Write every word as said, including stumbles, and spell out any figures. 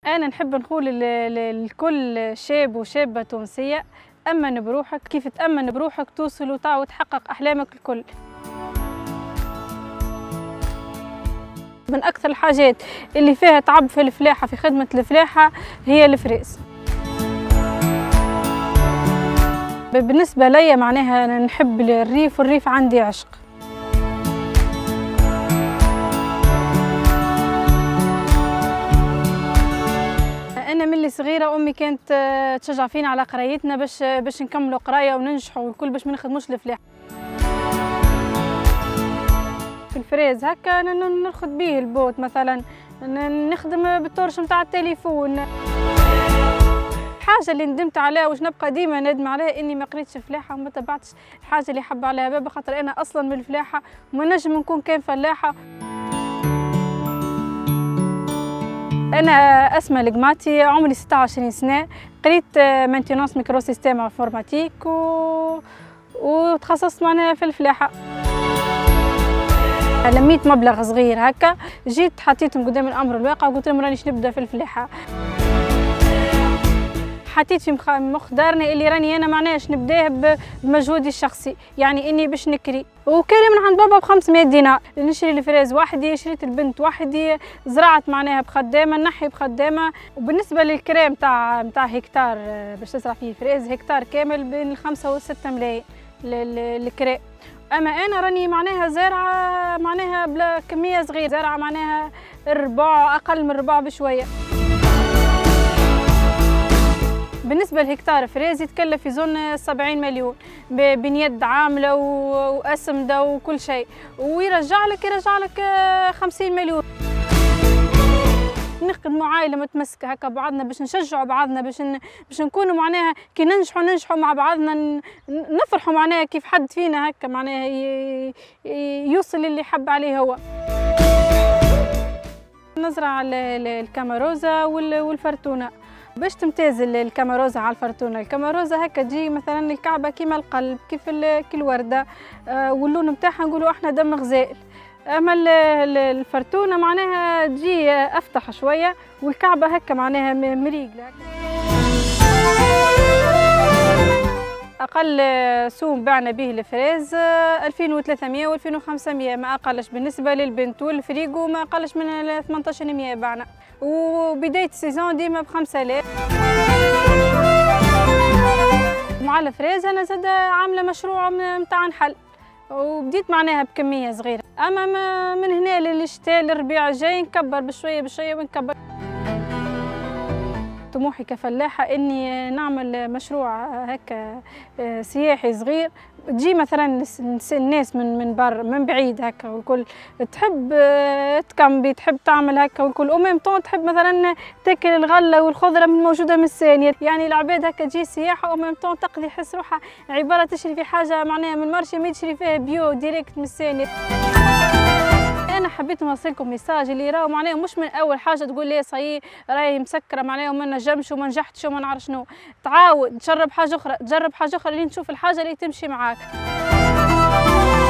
أنا نحب نقول لكل شاب وشابة تونسية: أمن بروحك، كيف تأمن بروحك توصل وتحقق أحلامك الكل. من أكثر الحاجات اللي فيها تعب في الفلاحة، في خدمة الفلاحة، هي الفريز. بالنسبة لي معناها أنا نحب الريف، والريف عندي عشق. أنا ملي صغيرة أمي كانت تشجع فينا على قرايتنا باش باش نكملوا قراية وننجحوا والكل، باش ما نخدموش الفلاحة. في الفريز هكا ناخذ بيه البوت مثلا، نخدم بالتورش نتاع التليفون. الحاجة اللي ندمت عليها واش نبقى ديما ندم عليها اني ما قريتش فلاحة وما تبعتش الحاجة اللي حب عليها بابا، خاطر انا اصلا من الفلاحة وما نجم نكون كان فلاحة. انا اسماء القماتي، عمري ستة وعشرين سنة، قريت مانتينونس ميكرو سيستيم انفورماتيك و... وتخصصت معناها في الفلاحة. لميت مبلغ صغير هكا، جيت حطيتهم قدام الامر الواقع وقلت لهم رانيش نبدا في الفلاحة. حطيت في مخ دارني اللي راني انا معناش نبداه بمجهودي الشخصي، يعني اني باش نكري، وكان من عند بابا ب خمسمية دينار نشري الفريز وحدي، شريت البنت وحدي، زرعت معناها بخدامه، نحي بخدامه. وبالنسبه للكرام تاع تاع هكتار باش تزرع فيه فريز، هكتار كامل بين الخمسة والستة ملايين الكرا. اما انا راني معناها زارعه معناها بلا كميه صغيره، زارعه معناها الربع، اقل من الربع بشويه. بالنسبة لهكتار فريز يتكلف في زون سبعين مليون بين يد عاملة وأسمدة وكل شيء، ويرجع لك يرجع لك خمسين مليون. نخدموا عائلة متمسكة هكا بعضنا باش نشجعوا بعضنا، باش باش نكونوا معناها كي ننجحوا ننجحوا مع بعضنا، نفرحوا معناها كيف حد فينا هكا معناها يوصل اللي حب عليه هو. نزرع الكاماروزا والفرتونة. باش تمتاز الكاماروزا على الفرتونه، الكاماروزا هكا تجي مثلا الكعبه كيما القلب، كيف كي الورده، واللون نتاعها نقولوا احنا دم غزال. اما الفرتونه معناها تجي افتح شويه، والكعبه هكا معناها مريقله. اقل سوم بعنا به الفريز ألفين وثلاثمية و ألفين وخمسمية ما اقلش، بالنسبه للبنت والفريقو ما اقلش من ثمنطاش مية بعنا، وبداية السيزون ديما بخمسة آلاف. مع الفريز أنا زاد عاملة مشروع متاع نحل، وبديت معناها بكمية صغيرة، أما من هنا للشتاء للربيع الجاي نكبر بشوية بشوية ونكبر. طموحي كفلاحة إني نعمل مشروع هكا سياحي صغير، تجي مثلا الناس من من بر من بعيد هكا والكل تحب تكمبي، تحب تعمل هكا والكل، وميم طون تحب مثلا تاكل الغله والخضره من موجوده من الثانيه، يعني العباد هكا تجي سياحه وميم طون تقضي حس روحها عباره تشري في حاجه معناها من المارشي، ما تشري فيها بيو ديريكت من الثانيه. انا حبيت نوصلكم ميساج اللي راهو معناها مش من اول حاجه تقول لي صاي راهي مسكره معناها وما نجمش وما نجحتش وما نعرف شنو، تعاود تجرب حاجه اخرى، تجرب حاجه اخرى اللي نشوف الحاجه اللي تمشي معاك.